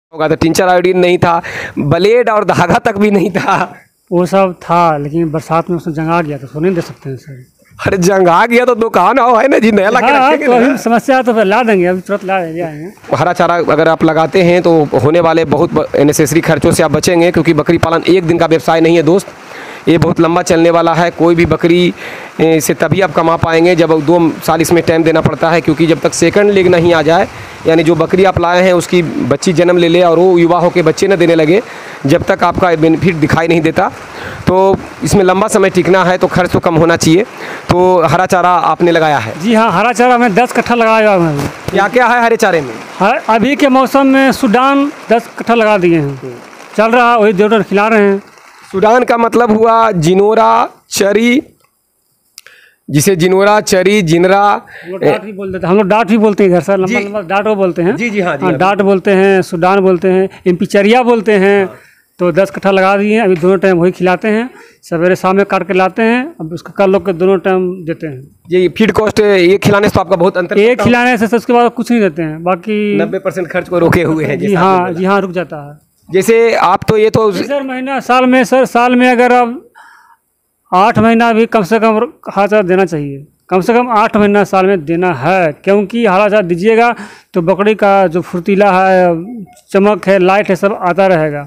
होगा तो tincture iodine नहीं था, ब्लेड और धागा तक भी नहीं था। वो सब था, लेकिन बरसात में उसमें जंग आ गया तो उसको नहीं दे सकते हैं सर। अरे जंग आ गया तो दुकान आओ है ना जी, नया ला के रखेंगे तो ना। अभी समस्या तो फिर ला देंगे, अभी तुरंत ला देंगे। हरा चारा अगर आप लगाते हैं तो होने वाले बहुत नेसेसरी खर्चों से आप बचेंगे, क्योंकि बकरी पालन एक दिन का व्यवसाय नहीं है दोस्त, ये बहुत लंबा चलने वाला है। कोई भी बकरी से तभी आप कमा पाएंगे जब 2 साल इसमें टाइम देना पड़ता है, क्योंकि जब तक सेकंड लेग नहीं आ जाए, यानी जो बकरी आप लाए हैं उसकी बच्ची जन्म ले ले और वो युवा होकर बच्चे न देने लगे, जब तक आपका बेनिफिट दिखाई नहीं देता। तो इसमें लंबा समय टिकना है तो खर्च तो कम होना चाहिए। तो हरा चारा आपने लगाया है? जी हाँ, हरा चारा मैं 10 कट्ठा लगाया हुआ है। क्या क्या है हरे चारे में? अभी के मौसम में सूडान 10 कट्ठा लगा दिए हैं, चल रहा, वही देवटर खिला रहे हैं। सूडान का मतलब हुआ जिनोरा, चरी, जिसे जिनोरा, चरी, जिनरा, डाट भी बोल देते हैं हम लोग, डाट भी बोलते हैं इधर सर, लंबा लंबा डाट वो बोलते हैं। जी जी हाँ जी हाँ, डाट बोलते हैं, सूडान बोलते हैं, MP चरिया बोलते हैं। तो 10 कट्ठा लगा दिए हैं, अभी दोनों टाइम वही खिलाते हैं, सवेरे शाम में काट के लाते हैं, अब उसका कल लोग के दोनों टाइम देते हैं। ये फीड कॉस्ट एक खिलाने से तो आपका बहुत अंतर एक खिलाने से उसके बाद कुछ नहीं देते हैं, बाकी 90% खर्च को रोके हुए हैं। जी हाँ रुक जाता है। जैसे आप तो ये तो सर महीना साल में, सर साल में अगर अब 8 महीना भी कम से कम हरा चारा देना चाहिए, कम से कम 8 महीना साल में देना है, क्योंकि हरा चारा दीजिएगा तो बकरी का जो फुर्तीला है, चमक है, लाइट है, सब आता रहेगा।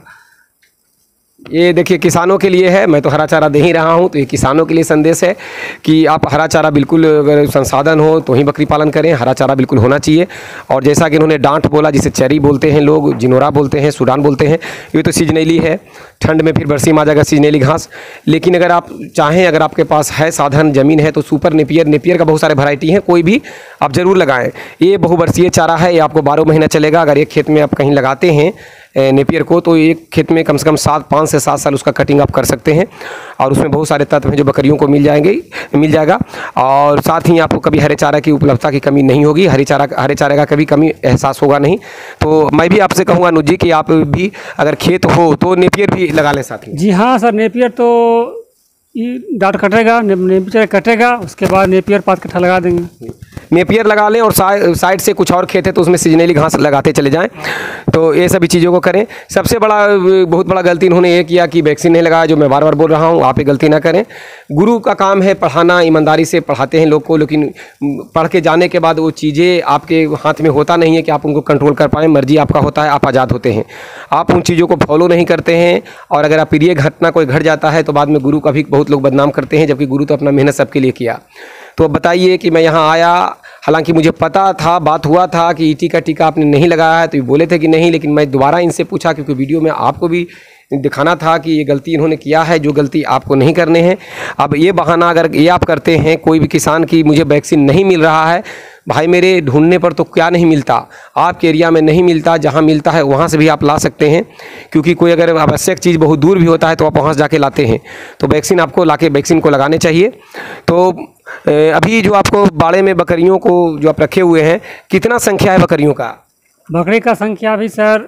ये देखिए किसानों के लिए है, मैं तो हरा चारा दे ही रहा हूँ, तो ये किसानों के लिए संदेश है कि आप हरा चारा बिल्कुल, अगर संसाधन हो तो ही बकरी पालन करें, हरा चारा बिल्कुल होना चाहिए। और जैसा कि इन्होंने डांट बोला, जिसे चरी बोलते हैं लोग, जिनोरा बोलते हैं, सूडान बोलते हैं, ये तो सीजनेली है, ठंड में फिर बरसी में आ जाएगा सीजनेली घास। लेकिन अगर आप चाहें, अगर आपके पास है साधन, ज़मीन है, तो सुपर नेपियर का बहुत सारे वैरायटी हैं, कोई भी आप ज़रूर लगाएं। ये बहुवर्षीय चारा है, ये आपको 12 महीना चलेगा। अगर एक खेत में आप कहीं लगाते हैं नेपियर को, तो एक खेत में कम से कम 5 से 7 साल उसका कटिंग आप कर सकते हैं, और उसमें बहुत सारे तत्व हैं जो बकरियों को मिल जाएगा। और साथ ही आपको कभी हरे चारा की उपलब्धता की कमी नहीं होगी, हरे चारे का कभी कमी एहसास होगा नहीं। तो मैं भी आपसे कहूँगा अनुज जी कि आप भी अगर खेत हो तो नेपियर भी लगा लें साथ में। जी हाँ सर, नेपियर तो ये डाट कटेगा, नेपियर कटेगा, उसके बाद नेपियर 5 कट्ठा लगा देंगे। नेपियर लगा लें, और साइड से कुछ और खेत है तो उसमें सीजनली घास लगाते चले जाएं। तो ये सभी चीज़ों को करें। सबसे बहुत बड़ा गलती इन्होंने ये किया कि वैक्सीन नहीं लगाया, जो मैं बार बार बोल रहा हूँ, आप ये गलती ना करें। गुरु का काम है पढ़ाना, ईमानदारी से पढ़ाते हैं लोग को, लेकिन पढ़ के जाने के बाद वो चीज़ें आपके हाथ में होता नहीं है कि आप उनको कंट्रोल कर पाएँ। मर्जी आपका होता है, आप आज़ाद होते हैं, आप उन चीज़ों को फॉलो नहीं करते हैं, और अगर अप्रिय घटना कोई घट जाता है तो बाद में गुरु का भी बहुत लोग बदनाम करते हैं, जबकि गुरु तो अपना मेहनत सबके लिए किया। तो अब बताइए कि मैं यहाँ आया, हालांकि मुझे पता था, बात हुआ था कि ईटी का टीका आपने नहीं लगाया है, तो ये बोले थे कि नहीं, लेकिन मैं दोबारा इनसे पूछा, क्योंकि वीडियो में आपको भी दिखाना था कि ये गलती इन्होंने किया है, जो गलती आपको नहीं करने हैं। अब ये बहाना अगर ये आप करते हैं, कोई भी किसान की मुझे वैक्सीन नहीं मिल रहा है, भाई मेरे ढूंढने पर तो क्या नहीं मिलता, आपके एरिया में नहीं मिलता, जहाँ मिलता है वहाँ से भी आप ला सकते हैं, क्योंकि कोई अगर आवश्यक चीज़ बहुत दूर भी होता है तो आप वहाँ से जाके लाते हैं। तो वैक्सीन आपको लाके वैक्सीन को लगाने चाहिए। तो अभी जो आपको बाड़े में बकरियों को जो आप रखे हुए हैं, कितना संख्या है बकरियों का? बकरी का संख्या भी सर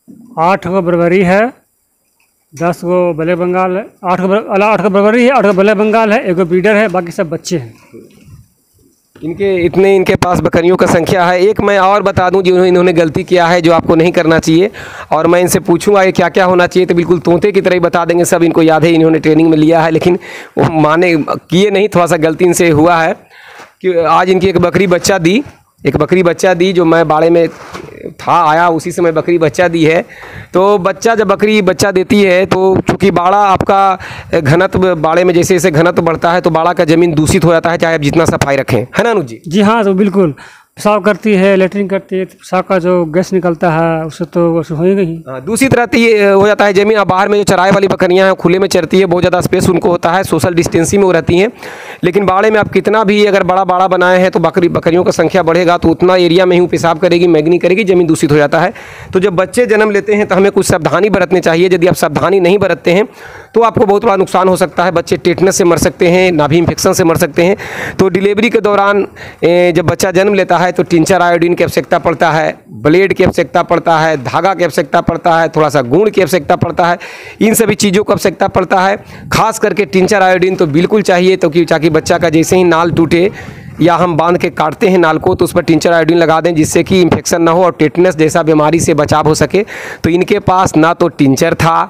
8 गो बर्बरी है, 10 गो बले बंगाल है, 8 गो बर्बरी है, 8 गो बले बंगाल है, 1 गो ब्रीडर है, बाकी सब बच्चे हैं। इनके पास बकरियों का संख्या है। एक मैं और बता दूं जो इन्होंने गलती किया है, जो आपको नहीं करना चाहिए, और मैं इनसे पूछूंगा ये क्या क्या होना चाहिए, तो बिल्कुल तोते की तरह ही बता देंगे, सब इनको याद है, इन्होंने ट्रेनिंग में लिया है, लेकिन वो माने किए नहीं, थोड़ा सा गलती इनसे हुआ है कि आज इनकी एक बकरी बच्चा दी, जो मैं बाड़े में था, आया उसी समय बकरी बच्चा दी है। तो जब बकरी बच्चा देती है, तो चूँकि बाड़ा आपका घनत्व, बाड़े में जैसे जैसे घनत्व बढ़ता है तो बाड़ा का ज़मीन दूषित हो जाता है, चाहे आप जितना सफाई रखें, है ना अनुज जी? जी हाँ, तो बिल्कुल पेशाब करती है, लेटरिन करती है, पेशाब का जो गैस निकलता है उससे तो हो ही नहीं। हाँ, दूषित रहती है, हो जाता है ज़मीन। अब बाहर में जो चराई वाली बकरियां हैं खुले में चरती है, बहुत ज़्यादा स्पेस उनको होता है, सोशल डिस्टेंसिंग में वो रहती हैं। लेकिन बाड़े में आप कितना भी अगर बड़ा बाड़ा बनाए हैं तो बकरियों का संख्या बढ़ेगा, तो उतना एरिया में ही पेशाब करेगी, मैगनी करेगी, ज़मीन दूषित हो जाता है। तो जब बच्चे जन्म लेते हैं तो हमें कुछ सावधानी बरतनी चाहिए। यदि आप सावधानी नहीं बरतते हैं तो आपको बहुत बड़ा नुकसान हो सकता है। बच्चे टेटनस से मर सकते हैं, नाभि इन्फेक्शन से मर सकते हैं। तो डिलीवरी के दौरान जब बच्चा जन्म लेता है तो टिंचर आयोडीन की आवश्यकता पड़ता है, ब्लेड की आवश्यकता पड़ता है, धागा की आवश्यकता पड़ता है, थोड़ा सा गुण की आवश्यकता पड़ता है, इन सभी चीज़ों की आवश्यकता पड़ता है। खास करके टिंचर आयोडीन तो बिल्कुल चाहिए, तो कि ताकि बच्चा का जैसे ही नाल टूटे या हम बांध के काटते हैं नाल को तो उस पर टिंचर आयोडीन लगा दें, जिससे कि इन्फेक्शन ना हो और टेटनस जैसा बीमारी से बचाव हो सके। तो इनके पास ना तो टिंचर था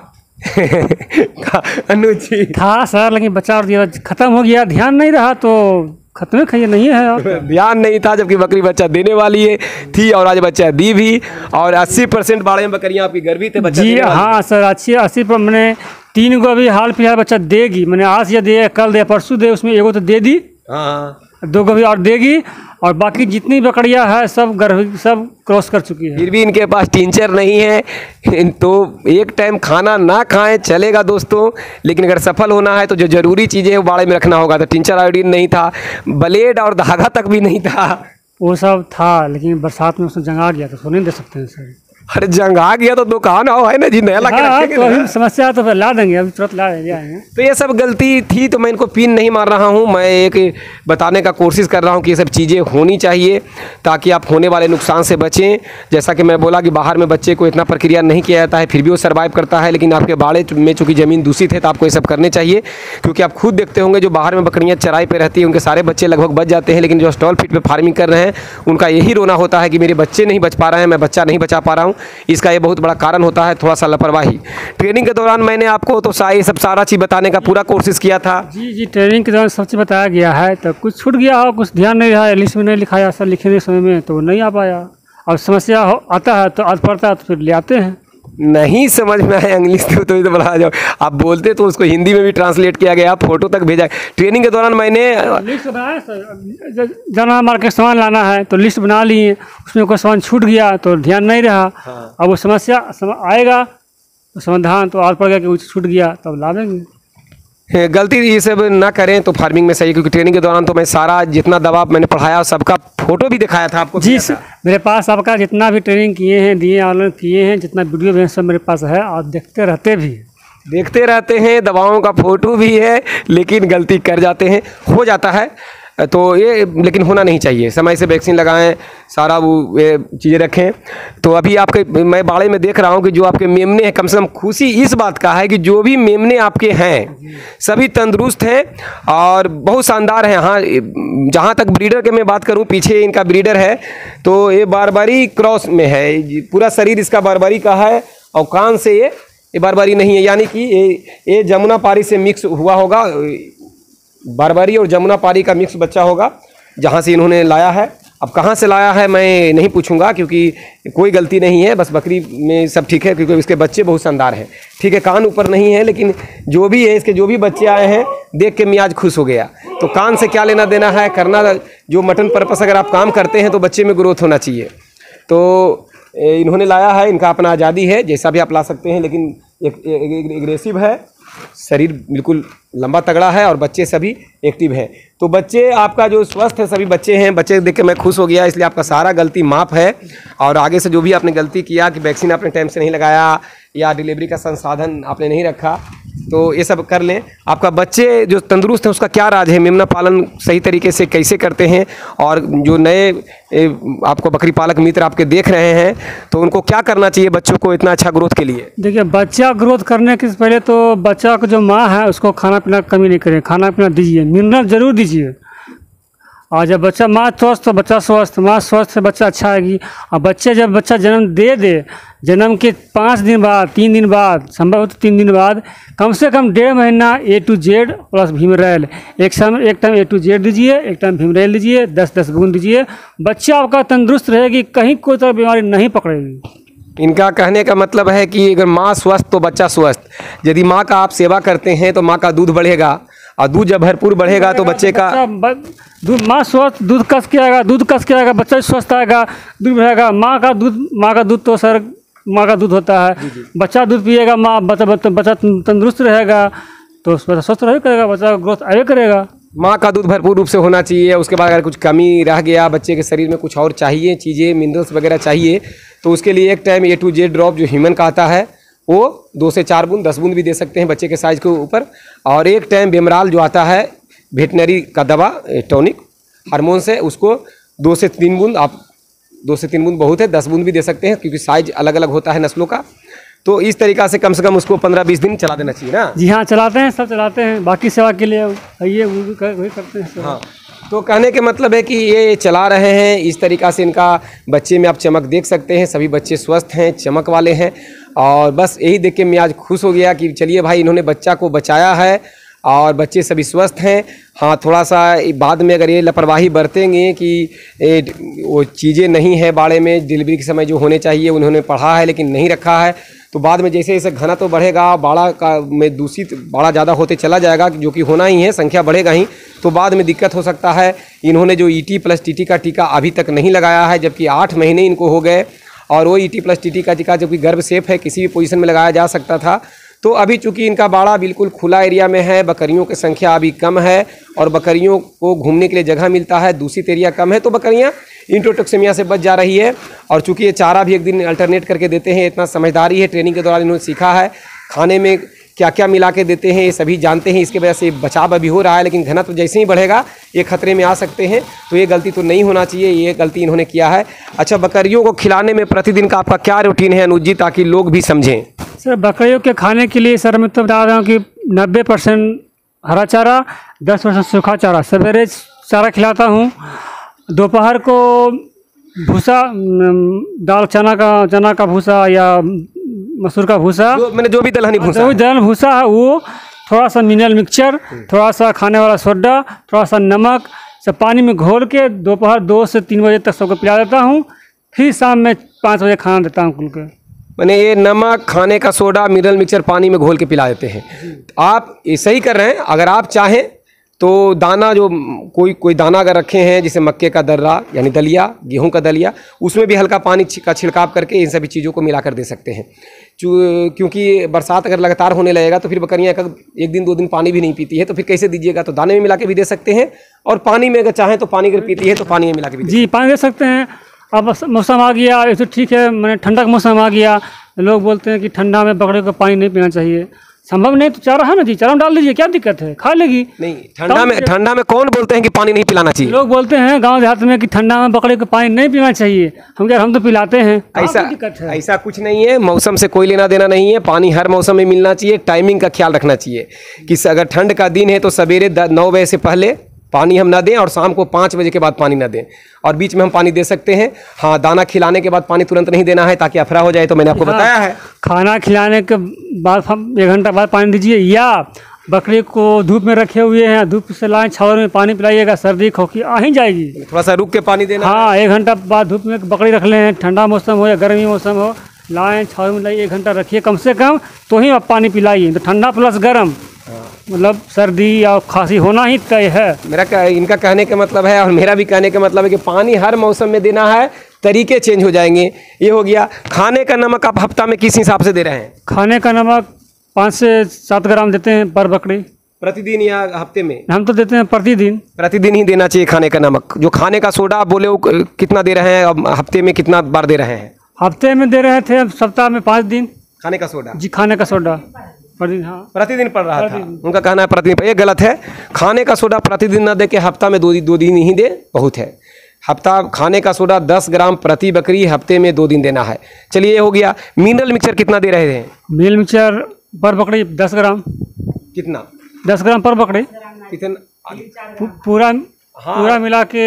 अनुज जी था सर, लेकिन बचा और दिया, खत्म हो गया, ध्यान नहीं रहा तो खत्म खाइए नहीं है और ध्यान नहीं था, जबकि बकरी बच्चा देने वाली है थी और आज बच्चा दी भी। और 80% बाड़े में बकरियां आपकी गर्भी थे बच्चा जी देने वाली हाँ सर, अच्छी 80 पर मैंने 3 को अभी हाल फिलहाल बच्चा देगी, मैंने आज या दे, कल दे, परसों दे, उसमें एगो तो दे दी, हाँ 2 को भी और देगी, और बाकी जितनी बकरियां है सब गर्भ सब क्रॉस कर चुकी है। फिर भी इनके पास टिंचर नहीं है। तो एक टाइम खाना ना खाएं चलेगा दोस्तों, लेकिन अगर सफल होना है तो जो ज़रूरी चीज़ें हैं वो बाड़े में रखना होगा। तो टिंचर आयोडीन नहीं था, ब्लेड और धागा तक भी नहीं था। वो सब था, लेकिन बरसात में उसमें जंग आ गया तो सो नहीं दे सकते हैं सर। अरे जंग आ गया तो दुकान आओ है ना जी, नया ला के हाँ, रखेंगे तो ना। अभी समस्या तो फिर ला देंगे, अभी तुरंत ला देंगे। तो ये सब गलती थी, तो मैं इनको पिन नहीं मार रहा हूँ, मैं एक बताने का कोशिश कर रहा हूँ कि ये सब चीज़ें होनी चाहिए ताकि आप होने वाले नुकसान से बचें। जैसा कि मैं बोला कि बाहर में बच्चे को इतना प्रक्रिया नहीं किया जाता है, फिर भी वो सर्वाइव करता है, लेकिन आपके बाड़े में चूँकि ज़मीन दूषित है तो आपको ये सब करने चाहिए। क्योंकि आप खुद देखते होंगे जो बाहर में बकरियाँ चराई पर रहती हैं उनके सारे बच्चे लगभग बच जाते हैं, लेकिन जो स्टॉल फीड पर फार्मिंग कर रहे हैं उनका यही रोना होता है कि मेरे बच्चे नहीं बच पा रहे हैं, मैं बच्चा नहीं बचा पा रहा हूँ। इसका ये बहुत बड़ा कारण होता है थोड़ा सा लापरवाही। ट्रेनिंग के दौरान मैंने आपको तो ये सब सारा चीज़ बताने का पूरा कोशिश किया था। जी, ट्रेनिंग के दौरान सब चीज़ बताया गया है, तो कुछ छूट गया हो, कुछ ध्यान नहीं रहा, लिस्ट में नहीं लिखाया सर, लिखने समय में तो नहीं आ पाया, और समस्या आता है तो आज पड़ता है तो फिर ले आते हैं। नहीं समझ में आया इंग्लिश तो बता जाओ, आप बोलते तो उसको हिंदी में भी ट्रांसलेट किया गया, फोटो तक भेजा। ट्रेनिंग के दौरान मैंने लिस्ट बनाया सर, जाना मार्केट सामान लाना है तो लिस्ट बना लिए, उसमें कोई सामान छूट गया तो ध्यान नहीं रहा। हाँ। अब वो समस्या आएगा तो समाधान तो आज पड़ गया कि वो छूट गया तब ला देंगे। गलती ये सब ना करें तो फार्मिंग में सही, क्योंकि ट्रेनिंग के दौरान तो मैं सारा जितना दवा मैंने पढ़ाया सबका फोटो भी दिखाया था आपको। जी सर, मेरे पास आपका जितना भी ट्रेनिंग किए हैं, दिए ऑनलाइन किए हैं, जितना वीडियो भी है सब मेरे पास है, और देखते रहते हैं, दवाओं का फोटो भी है, लेकिन गलती कर जाते हैं, हो जाता है। तो ये लेकिन होना नहीं चाहिए, समय से वैक्सीन लगाएं, सारा वो चीज़ें रखें। तो अभी आपके मैं बाड़े में देख रहा हूँ कि जो आपके मेमने हैं, कम से कम खुशी इस बात का है कि जो भी मेमने आपके हैं सभी तंदुरुस्त हैं और बहुत शानदार हैं। हाँ, जहाँ तक ब्रीडर के मैं बात करूँ, पीछे इनका ब्रीडर है तो ये बारबारी क्रॉस में है, पूरा शरीर इसका बारबारी का है और कान से ये बारबारी नहीं है, यानी कि ये जमुना पारी से मिक्स हुआ होगा, बारबारी और जमुना पारी का मिक्स बच्चा होगा जहाँ से इन्होंने लाया है। अब कहाँ से लाया है मैं नहीं पूछूंगा क्योंकि कोई गलती नहीं है, बस बकरी में सब ठीक है क्योंकि इसके बच्चे बहुत शानदार हैं। ठीक है, कान ऊपर नहीं है, लेकिन जो भी है इसके जो भी बच्चे आए हैं देख के मियाज खुश हो गया। तो कान से क्या लेना देना है, करना जो मटन पर्पस अगर आप काम करते हैं तो बच्चे में ग्रोथ होना चाहिए। तो इन्होंने लाया है, इनका अपना आज़ादी है, जैसा भी आप ला सकते हैं, लेकिन एक एग्रेसिव है, शरीर बिल्कुल लंबा तगड़ा है और बच्चे सभी एक्टिव हैं। तो बच्चे आपका जो स्वस्थ है, सभी बच्चे हैं, बच्चे देख के मैं खुश हो गया, इसलिए आपका सारा गलती माफ़ है। और आगे से जो भी आपने गलती किया कि वैक्सीन आपने टाइम से नहीं लगाया या डिलीवरी का संसाधन आपने नहीं रखा, तो ये सब कर लें। आपका बच्चे जो तंदुरुस्त है उसका क्या राज है, मेमना पालन सही तरीके से कैसे करते हैं, और जो नए आपको बकरी पालक मित्र आपके देख रहे हैं तो उनको क्या करना चाहिए बच्चों को इतना अच्छा ग्रोथ के लिए? देखिए, बच्चा ग्रोथ करने के पहले तो बच्चा को जो माँ है उसको खाना पीना कमी नहीं करें, खाना पीना दीजिए, मिनरल जरूर दीजिए। और जब बच्चा माँ स्वस्थ तो बच्चा स्वस्थ, माँ स्वस्थ से बच्चा अच्छा आएगी। और बच्चे जब बच्चा जन्म दे जन्म के 5 दिन बाद, 3 दिन बाद, संभव हो तो 3 दिन बाद, कम से कम 1.5 महीना A to Z प्लस भीमरेल, एक टाइम A to Z दीजिए, एक टाइम भीमरेल दीजिए, 10-10 बूंद दीजिए। बच्चा आपका तंदुरुस्त रहेगी, कहीं कोई तरह बीमारी नहीं पकड़ेगी। इनका कहने का मतलब है कि अगर माँ स्वस्थ तो बच्चा स्वस्थ। यदि माँ का आप सेवा करते हैं तो माँ का दूध बढ़ेगा, और दूध जब भरपूर बढ़ेगा तो बच्चे का दूध, माँ स्वस्थ, दूध कस के आएगा, बच्चा स्वस्थ आएगा, दूध बढ़ेगा। माँ का दूध तो सर माँ का दूध होता है, बच्चा दूध पिएगा, बच्चा तंदुरुस्त रहेगा तो बच्चा स्वस्थ रहे करेगा, बच्चा ग्रोथ आगे करेगा। माँ का दूध भरपूर रूप से होना चाहिए। उसके बाद अगर कुछ कमी रह गया, बच्चे के शरीर में कुछ और चाहिए चीज़ें, मिनरल्स वगैरह चाहिए, तो उसके लिए एक time A to Z drop जो ह्यूमन का आता है वो 2 से 4 बूंद, 10 बूंद भी दे सकते हैं बच्चे के साइज़ के ऊपर। और एक टाइम बेमराल जो आता है वेटनरी का दवा, टॉनिक हार्मोन से, उसको 2 से 3 बूंद, आप 2 से 3 बूंद बहुत है, 10 बूंद भी दे सकते हैं क्योंकि साइज अलग अलग होता है नस्लों का। तो इस तरीक़ा से कम उसको 15-20 दिन चला देना चाहिए ना। जी हाँ, चलाते हैं, सब चलाते हैं, बाकी सेवा के लिए आइए, वही करते हैं। हाँ, तो कहने के मतलब है कि ये चला रहे हैं इस तरीक़ा से। इनका बच्चे में आप चमक देख सकते हैं, सभी बच्चे स्वस्थ हैं, चमक वाले हैं। और बस यही देख के मैं आज खुश हो गया कि चलिए भाई इन्होंने बच्चा को बचाया है और बच्चे सभी स्वस्थ हैं। हाँ, थोड़ा सा बाद में अगर ये लापरवाही बरतेंगे कि वो चीज़ें नहीं है बाड़े में डिलीवरी के समय जो होने चाहिए उन्होंने पढ़ा है लेकिन नहीं रखा है, तो बाद में जैसे जैसे घना तो बढ़ेगा, बाड़ा का में दूषित बाड़ा ज़्यादा होते चला जाएगा, जो कि होना ही है, संख्या बढ़ेगा ही, तो बाद में दिक्कत हो सकता है। इन्होंने जो ET प्लस TT का टीका अभी तक नहीं लगाया है, जबकि 8 महीने इनको हो गए, और वो ET प्लस TT का टीका जबकि गर्भ सेफ है, किसी भी पोजीशन में लगाया जा सकता था। तो अभी चूंकि इनका बाड़ा बिल्कुल खुला एरिया में है, बकरियों की संख्या अभी कम है और बकरियों को घूमने के लिए जगह मिलता है, दूषित एरिया कम है, तो बकरियां इंट्रोटॉक्सिमिया से बच जा रही है। और चूंकि ये चारा भी एक दिन अल्टरनेट करके देते हैं, इतना समझदारी है, ट्रेनिंग के दौरान इन्होंने सीखा है, खाने में क्या क्या मिला के देते हैं ये सभी जानते हैं, इसके वजह से बचाव अभी हो रहा है। लेकिन घनत्व जैसे ही बढ़ेगा ये खतरे में आ सकते हैं, तो ये गलती तो नहीं होना चाहिए, ये गलती इन्होंने किया है। अच्छा, बकरियों को खिलाने में प्रतिदिन का आपका क्या रूटीन है अनुज जी, ताकि लोग भी समझें? सर बकरियों के खाने के लिए सर मैं तो बता रहा हूँ कि 90% हरा चारा, 10% सूखा चारा, सवेरे चारा खिलाता हूँ, दोपहर को भूसा, दाल चना का भूसा या मसूर का भूसा, मैंने जो भी दलहनी भूसा, जो भी दलहन भूसा है वो, थोड़ा सा मिनरल मिक्सचर, थोड़ा सा खाने वाला सोडा, थोड़ा सा नमक, सब पानी में घोल के दोपहर 2 से 3 बजे तक सबको पिला देता हूँ। फिर शाम में 5 बजे खाना देता हूँ कुल के। मैंने ये नमक, खाने का सोडा, मिनरल मिक्सचर पानी में घोल के पिला देते हैं। आप ऐसा ही कर रहे हैं। अगर आप चाहें तो दाना जो कोई दाना अगर रखे हैं, जैसे मक्के का दर्रा यानी दलिया, गेहूं का दलिया, उसमें भी हल्का पानी का छिड़काव करके इन सभी चीज़ों को मिलाकर दे सकते हैं। क्योंकि बरसात अगर लगातार होने लगेगा तो फिर बकरियाँ एक दिन 2 दिन पानी भी नहीं पीती है, तो फिर कैसे दीजिएगा? तो दाने में मिला के भी दे सकते हैं, और पानी में अगर चाहें तो पानी अगर पीती है तो पानी में मिला के भी जी पानी दे सकते हैं। अब मौसम आ गया तो ठीक है, मैंने ठंडा का मौसम आ गया, लोग बोलते हैं कि ठंडा में बकरे को पानी नहीं पीना चाहिए। संभव नहीं तो चारा है ना जी, चारा में डाल दीजिए, क्या दिक्कत है, खा लेगी। नहीं, ठंडा में कौन बोलते हैं कि पानी नहीं पिलाना चाहिए? लोग बोलते हैं गांव देहात में कि ठंडा में बकरे को पानी नहीं पीना चाहिए। हम तो पिलाते हैं। ऐसा कुछ नहीं है, मौसम से कोई लेना देना नहीं है। पानी हर मौसम में मिलना चाहिए। टाइमिंग का ख्याल रखना चाहिए कि अगर ठंड का दिन है तो सवेरे 9 बजे से पहले पानी हम ना दें, और शाम को 5 बजे के बाद पानी ना दें, और बीच में हम पानी दे सकते हैं। हाँ, दाना खिलाने के बाद पानी तुरंत नहीं देना है ताकि अफरा हो जाए, तो मैंने आपको बताया है। खाना खिलाने के बाद हम 1 घंटा बाद पानी दीजिए, या बकरी को धूप में रखे हुए हैं, धूप से लाएं, छावर में पानी पिलाइएगा, सर्दी खोखी आ ही जाएगी। थोड़ा सा रुक के पानी देना। हाँ, 1 घंटा बाद धूप में बकरी रख लें, ठंडा मौसम हो या गर्मी मौसम हो, लाएं छावर में लाइए, 1 घंटा रखिए कम से कम, तो ही आप पानी पिलाइए। तो ठंडा प्लस गर्म, मतलब सर्दी या खांसी होना ही तय है। इनका कहने का मतलब है, और मेरा भी कहने का मतलब है कि पानी हर मौसम में देना है, तरीके चेंज हो जाएंगे। ये हो गया। खाने का नमक आप हफ्ता में किस हिसाब से दे रहे हैं? खाने का नमक 5 से 7 ग्राम देते हैं पर बकरी। प्रतिदिन या हफ्ते में? हम तो देते हैं प्रतिदिन ही देना चाहिए खाने का नमक। जो खाने का सोडा आप बोले वो कितना दे रहे हैं, अब हफ्ते में कितना बार दे रहे हैं? हफ्ते में दे रहे थे, सप्ताह में 5 दिन खाने का सोडा। जी, खाने का सोडा प्रतिदिन। हाँ, प्रतिदिन पड़ रहा था। उनका कहना है प्रतिदिन, ये गलत है। खाने का सोडा प्रतिदिन न दे के हफ्ता में 2 दिन ही दे, बहुत है। हफ्ता खाने का सोडा 10 ग्राम प्रति बकरी, हफ्ते में 2 दिन देना है। चलिए, ये हो गया। मिनरल मिक्सचर कितना दे रहे हैं? मिनरल मिक्सचर पर बकरी 10 ग्राम। कितना? 10 ग्राम पर बकरी। कितना? पूरा हाँ, पूरा मिला के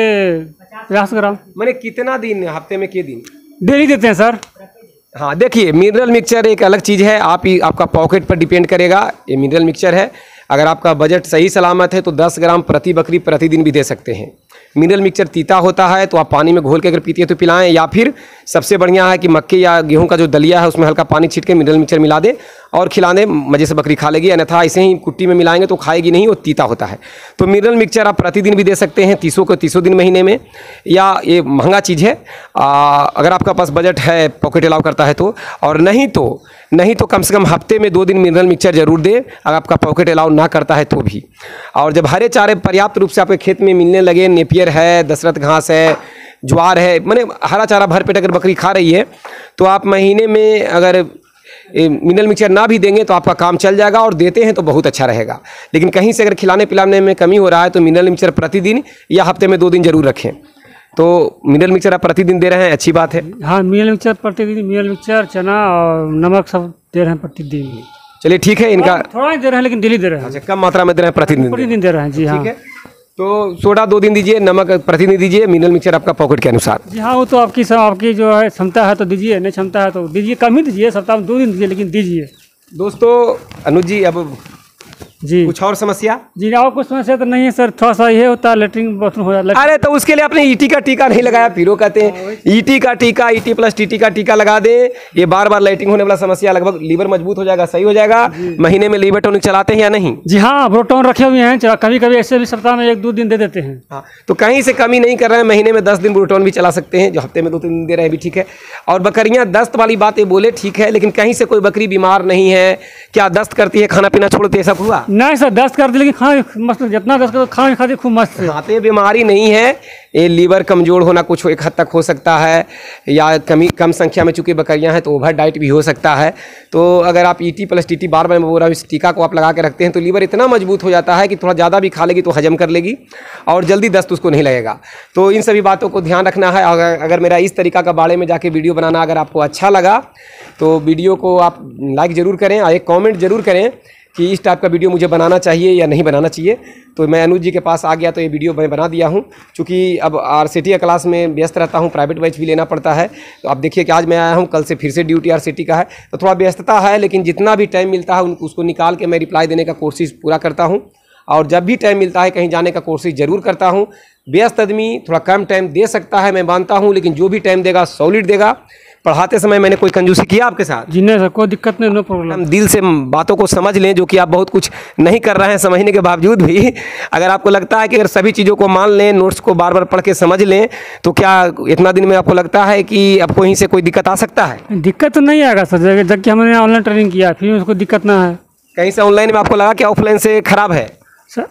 50 ग्राम। मैंने कितना दिन, हफ्ते में के दिन? डेली देते हैं सर। हाँ, देखिए, मिनरल मिक्सचर एक अलग चीज़ है, आपका पॉकेट पर डिपेंड करेगा। ये मिनरल मिक्सचर है, अगर आपका बजट सही सलामत है तो 10 ग्राम प्रति बकरी प्रतिदिन भी दे सकते हैं। मिनरल मिक्सचर तीता होता है, तो आप पानी में घोल के अगर पीती है तो पिलाएं, या फिर सबसे बढ़िया है कि मक्के या गेहूं का जो दलिया है उसमें हल्का पानी छीट के मिनरल मिक्सचर मिला दें और खिला दें, मज़े से बकरी खा लेगी। अन्यथा ऐसे ही कुट्टी में मिलाएंगे तो खाएगी नहीं, वो तीता होता है। तो मिनरल मिक्सचर आप प्रतिदिन भी दे सकते हैं, 30 दिन महीने में, या ये महंगा चीज़ है अगर आपका पास बजट है, पॉकेट अलाउ करता है तो, और नहीं तो कम से कम हफ्ते में 2 दिन मिनरल मिक्सचर जरूर दे, अगर आपका पॉकेट अलाउ ना करता है तो भी। और जब हरे चारे पर्याप्त रूप से आपके खेत में मिलने लगे, नेपियर है, दशरथ घास है, ज्वार है, माने हरा चारा भर पेट अगर बकरी खा रही है, तो आप महीने में अगर मिनरल मिक्सचर ना भी देंगे तो आपका काम चल जाएगा, और देते हैं तो बहुत अच्छा रहेगा। लेकिन कहीं से अगर खिलाने पिलाने में कमी हो रहा है तो मिनरल मिक्सचर प्रतिदिन या हफ्ते में 2 दिन जरूर रखें। तो मिनरल मिक्सचर आप प्रतिदिन दे रहे हैं, अच्छी बात है। हाँ, मिनरल मिक्सचर प्रतिदिन, मिनरल मिक्सचर, चना और नमक सब दे रहे हैं प्रतिदिन। चलिए ठीक है। इनका थोड़ा ही दे रहे हैं, लेकिन डेली दे रहे हैं। अच्छा, कम मात्रा में दे रहे हैं, प्रतिदिन दे रहे हैं जी। हाँ, ठीक है। तो सोडा 2 दिन दीजिए, नमक प्रतिदिन दीजिए, मिनरल मिक्सचर आपका पॉकेट के अनुसार। जी हाँ, वो तो आपकी जो है क्षमता है तो दीजिए, नहीं क्षमता है तो दीजिए, कम ही दीजिए, सप्ताह में 2 दिन दीजिए, लेकिन दीजिए। दोस्तों अनुज जी, अब जी कुछ और समस्या? जी और कुछ समस्या तो नहीं है सर, थोड़ा सा ये होता है लेटरिन बाथरूम हो जाता है। अरे तो उसके लिए आपने ईटी का टीका नहीं लगाया, फिर कहते हैं ईटी का टीका, ईटी प्लस टीटी का टीका लगा दे, ये बार बार लाइटिंग होने वाला समस्या, लगभग लीवर मजबूत हो जाएगा, सही हो जाएगा। महीने में लीवर टॉनिक चलाते हैं या नहीं? जी हाँ, ब्रोटॉन रखे हुए हैं, कभी कभी ऐसे भी सप्ताह में 1-2 दिन दे देते हैं। हाँ, तो कहीं से कमी नहीं कर रहे हैं, महीने में 10 दिन ब्रोटॉन भी चला सकते हैं, जो हफ्ते में 2-3 दिन दे रहे हैं भी ठीक है। और बकरियां दस्त वाली बातें बोले ठीक है, लेकिन कहीं से कोई बकरी बीमार नहीं है क्या? दस्त करती है, खाना पीना छोड़ती है, सब हुआ? नहीं सर, दस्त करती, लेकिन खाना मस्त, जितना दस्त कर खाना खाती खूब मस्त से। खाते बीमारी नहीं है, ये लीवर कमजोर होना कुछ एक हद तक हो सकता है, या कम संख्या में चूंकि बकरियां हैं तो ओवर डाइट भी हो सकता है। तो अगर आप ईटी प्लस टीटी बार बार मैं बोल रहा हूँ, इस टीका को आप लगा के रखते हैं तो लीवर इतना मजबूत हो जाता है कि थोड़ा ज़्यादा भी खा लेगी तो हजम कर लेगी और जल्दी दस्त उसको नहीं लगेगा। तो इन सभी बातों को ध्यान रखना है। अगर मेरा इस तरीका का बाड़े में जाके वीडियो बनाना अगर आपको अच्छा लगा तो वीडियो को आप लाइक ज़रूर करें और एक कॉमेंट ज़रूर करें कि इस टाइप का वीडियो मुझे बनाना चाहिए या नहीं बनाना चाहिए। तो मैं अनुज जी के पास आ गया तो ये वीडियो मैं बना दिया हूँ। चूँकि अब RCT क्लास में व्यस्त रहता हूँ, प्राइवेट बैच भी लेना पड़ता है। तो आप देखिए कि आज मैं आया हूँ, कल से फिर से ड्यूटी RCT का है, तो थोड़ा व्यस्तता है, लेकिन जितना भी टाइम मिलता है उसको निकाल के मैं रिप्लाई देने का कोशिश पूरा करता हूँ। और जब भी टाइम मिलता है कहीं जाने का कोशिश ज़रूर करता हूँ। व्यस्त आदमी थोड़ा कम टाइम दे सकता है, मैं मानता हूँ, लेकिन जो भी टाइम देगा सॉलिड देगा। पढ़ाते समय मैंने कोई कंजूसी किया आपके साथ? जी नहीं सर, कोई दिक्कत नहीं, नो प्रॉब्लम। हम दिल से बातों को समझ लें, जो कि आप बहुत कुछ नहीं कर रहे हैं समझने के बावजूद भी। अगर आपको लगता है कि अगर सभी चीज़ों को मान लें, नोट्स को बार बार पढ़ के समझ लें, तो क्या इतना दिन में आपको लगता है कि अब कहीं से कोई दिक्कत आ सकता है? दिक्कत तो नहीं आएगा सर, जबकि हमने ऑनलाइन ट्रेनिंग किया फिर उसको दिक्कत ना है। कहीं से ऑनलाइन में आपको लगा कि ऑफलाइन से खराब है? सर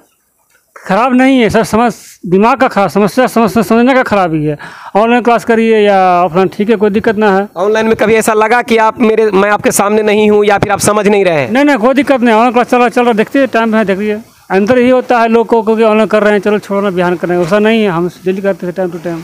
खराब नहीं है सर, दिमाग का खराब, समस्या समझने का खराब ही है। ऑनलाइन क्लास करिए या ऑफलाइन, ठीक है, कोई दिक्कत ना है। ऑनलाइन में कभी ऐसा लगा कि मैं आपके सामने नहीं हूँ या फिर आप समझ नहीं रहे हैं? नहीं, कोई दिक्कत नहीं, ऑनलाइन क्लास चल रहा देखते टाइम है, देखिए अंदर ही होता है लोग को कि ऑनलाइन कर रहे हैं, चलो छोड़ना बिहान कर रहे हैं, ऐसा नहीं है, हम डेली करते हैं टाइम टू टाइम।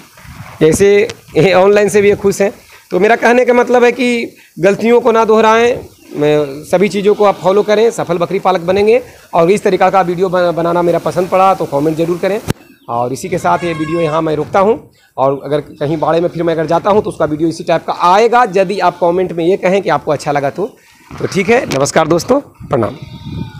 जैसे ऑनलाइन से भी खुश हैं, तो मेरा कहने का मतलब है कि गलतियों को ना दोहराएं, सभी चीज़ों को आप फॉलो करें, सफल बकरी पालक बनेंगे। और इस तरीका का वीडियो बनाना मेरा पसंद पड़ा तो कमेंट जरूर करें। और इसी के साथ ये वीडियो यहाँ मैं रोकता हूँ, और अगर कहीं बाड़े में फिर मैं अगर जाता हूँ तो उसका वीडियो इसी टाइप का आएगा, यदि आप कमेंट में ये कहें कि आपको अच्छा लगा तो ठीक है। नमस्कार दोस्तों, प्रणाम।